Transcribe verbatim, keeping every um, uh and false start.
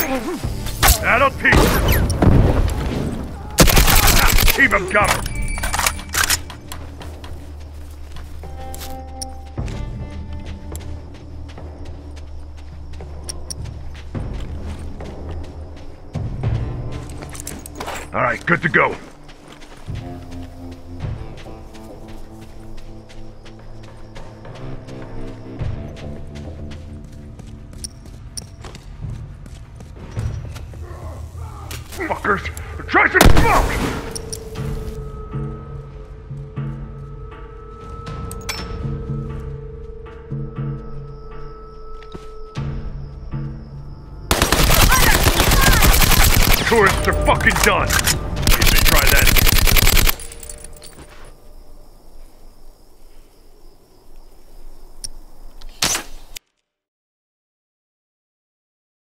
That'll teach you. Keep him coming. All right, good to go. Fuckers! Try some smoke! Tourists are fucking done!